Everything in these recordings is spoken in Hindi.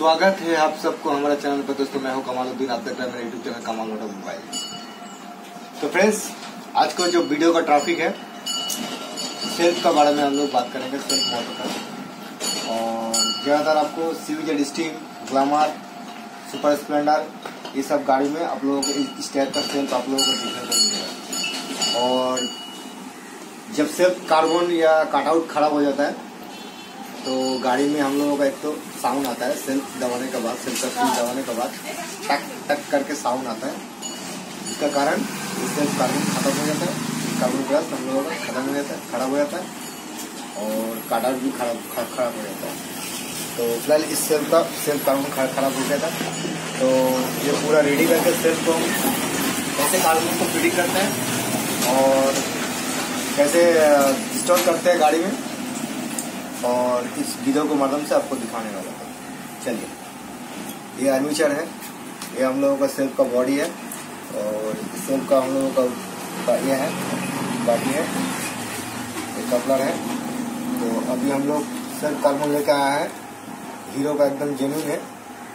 स्वागत है आप सबको हमारे चैनल पर। दोस्तों मैं हूं कमालुद्दीन, आप देख रहे हैं मेरे यूट्यूब चैनल कमाल ऑटोमोबाइल। तो फ्रेंड्स, आज का जो वीडियो का टॉपिक है सेल्फ का बारे में हम लोग बात करेंगे, सेल्फ मोटर का। और ज़्यादातर आपको सीवीजेड स्टीम, ग्लैमर, सुपर स्प्लेंडर ये सब गाड़ी में आप लोगों को इस टाइप का सेल्फ आप लोगों को देखने को मिलेगा। और जब सेल्फ कार्बन या कटआउट खराब हो जाता है तो गाड़ी में हम लोगों का एक तो साउंड आता है, सेल्फ दबाने के बाद, सेल्फ का स्विच दबाने के बाद टक टक करके साउंड आता है। इसका कारण सेल्फ कार्बन खत्म हो जाता है, कार्बन गैस हम लोगों का खत्म हो जाता है, खराब हो जाता है और कटआउट भी खराब हो जाता है। तो फिलहाल इस सेल्फ कार्बन खराब हो गया था, तो ये पूरा रेडी करके सेल्फ को कैसे कार्बन को फिटिंग करते हैं और कैसे इंस्टॉल करते हैं गाड़ी में, और इस वीडियो को माध्यम से आपको दिखाने वाला है। चलिए, ये आर्मेचर है, ये हम लोगों का सेल्फ का बॉडी है और इस सेल्फ का हम लोगों का ये है बॉडी है, ये कपलर है। तो अभी हम लोग सेल्फ कार्बन लेकर आया है, हीरो का एकदम जेन्युइन है,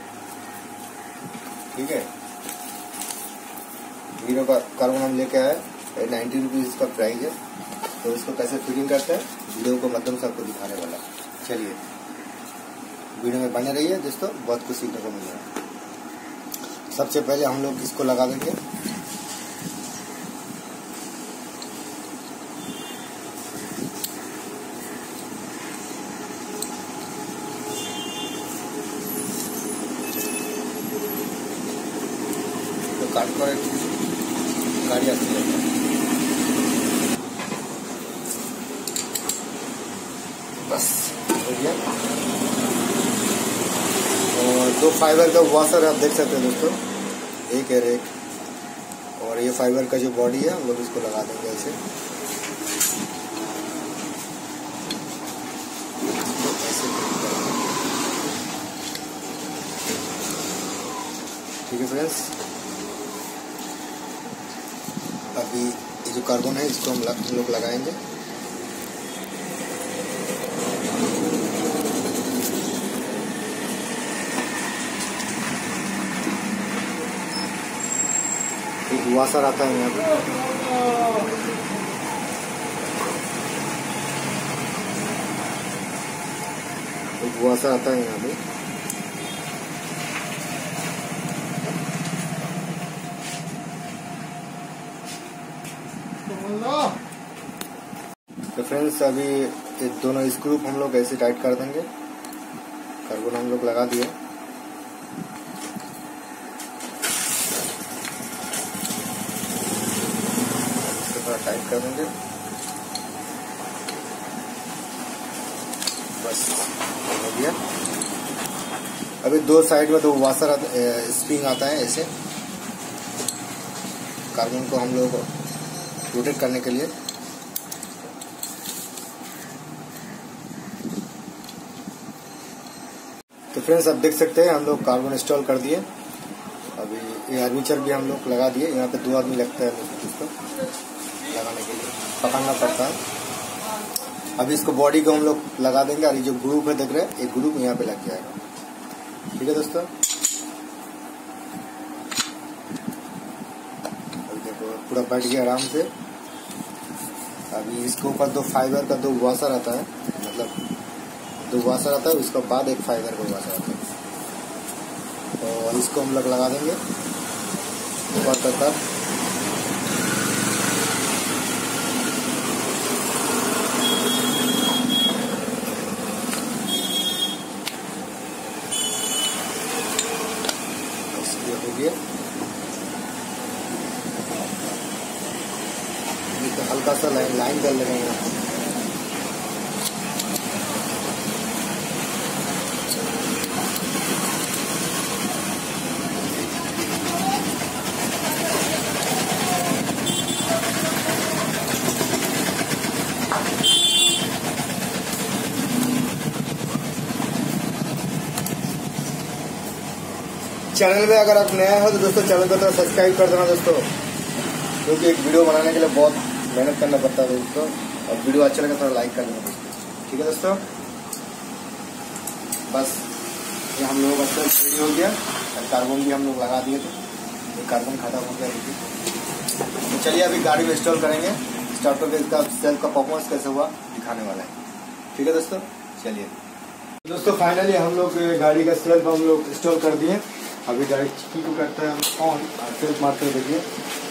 ठीक है। हीरो का कार्बन हम लेके आए, 90 रुपीज इसका प्राइस है। तो इसको कैसे फिटिंग करते हैं वीडियो को माध्यम से आपको दिखाने वाला। चलिए वीडियो में बने रहिए दोस्तों, बहुत कुछ सीखने को मिलेगा। सबसे पहले हम लोग इसको लगा देंगे। तो काट कर गाड़ी आती है, बस हो गया। और दो फाइबर का वॉशर आप देख सकते हैं दोस्तों, एक है एक, और ये फाइबर का जो बॉडी है हम लोग इसको लगा देंगे ऐसे। ठीक है फ्रेंड्स, अभी ये जो कार्बन है इसको हम लोग लगाएंगे। एक वॉशर आता है यहाँ पे, एक वॉशर आता है यहाँ पे। तो फ्रेंड्स, अभी ये दोनों स्क्रू हम लोग ऐसे टाइट कर देंगे। कार्बन हम लोग लगा दिए, टाइट कर देंगे, बस हो गया। अभी दो साइड में तो वॉशर स्प्रिंग आता है ऐसे कार्बन को हम लोग रोटेट करने के लिए। तो फ्रेंड्स, आप देख सकते हैं हम लोग कार्बन इंस्टॉल कर दिए। अभी ये आर्मेचर भी हम लोग लगा दिए। यहाँ पे 2 आदमी लगता है इसको लगाने के लिए, पकड़ना पड़ता है। अभी इसको बॉडी को हम लोग लगा देंगे और ये जो ग्रुप है देख रहे हैं, एक ग्रुप यहाँ पे लग जाएगा। ठीक है दोस्तों, देखो पूरा बैठ गया आराम से। अभी इसके ऊपर 2 फाइबर का 2 वॉशर आता है, मतलब 2 वॉशर आता है, उसके बाद एक फाइबर का वॉशर आता है। और इसको हम लोग लगा देंगे ऊपर तक। हो गया, तो हल्का सा लाइन कर लेंगे। चैनल में अगर आप नया हो तो दोस्तों चैनल को तो सब्सक्राइब कर देना दोस्तों, क्योंकि एक वीडियो बनाने के लिए बहुत मेहनत करना पड़ता है दोस्तों। और वीडियो अच्छा लगे तो लाइक कर देना दोस्तों। ठीक है दोस्तों, बस ये हम लोगों का सेल्फ रेडी हो गया और कार्बन भी हम लोग लगा दिए थे, ये कार्बन खत्म हो गया। तो चलिए अभी गाड़ी में इंस्टॉल करेंगे, स्टार्ट करके इसका सेल्फ का परफॉर्मेंस कैसे हुआ दिखाने वाला है। ठीक है दोस्तों, चलिए दोस्तों फाइनली हम लोग गाड़ी का सेल्फ हम लोग इंस्टॉल कर दिए। अभी गाड़ी की को करते हैं हम ऑन और सेल्फ मारते हैं। देखिए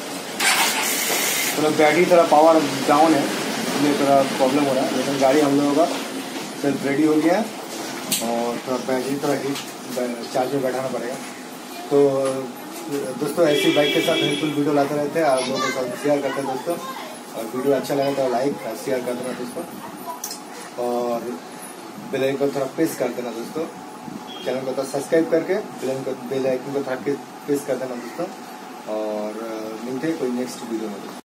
थोड़ा बैटरी थोड़ा पावर डाउन है इसलिए थोड़ा प्रॉब्लम हो रहा है, लेकिन गाड़ी हम लोगों का सेल्फ रेडी हो गया है और थोड़ा बैटरी थोड़ा हीट चार्ज में बैठाना पड़ेगा। तो दोस्तों ऐसी बाइक के साथ हेल्पफुल वीडियो लाते रहते हैं, आप लोगों के साथ शेयर करते हैं दोस्तों। और वीडियो अच्छा लगा तो लाइक और शेयर कर देना दोस्तों, और बेल आइकन को थोड़ा प्रेस कर देना दोस्तों। चैनल को थोड़ा सब्सक्राइब करके बेल आइकन को थोड़ा प्रेस कर देना दोस्तों। और मिलते हैं कोई नेक्स्ट वीडियो में दोस्तों।